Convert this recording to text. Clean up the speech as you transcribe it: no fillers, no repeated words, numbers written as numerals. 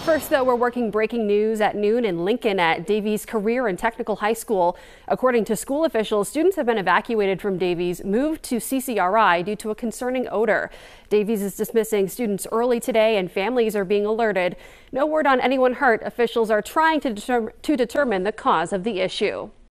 First, though, we're working breaking news at noon in Lincoln at Davies Career and Technical High School. According to school officials, students have been evacuated from Davies, moved to CCRI due to a concerning odor. Davies is dismissing students early today and families are being alerted. No word on anyone hurt. Officials are trying to determine the cause of the issue.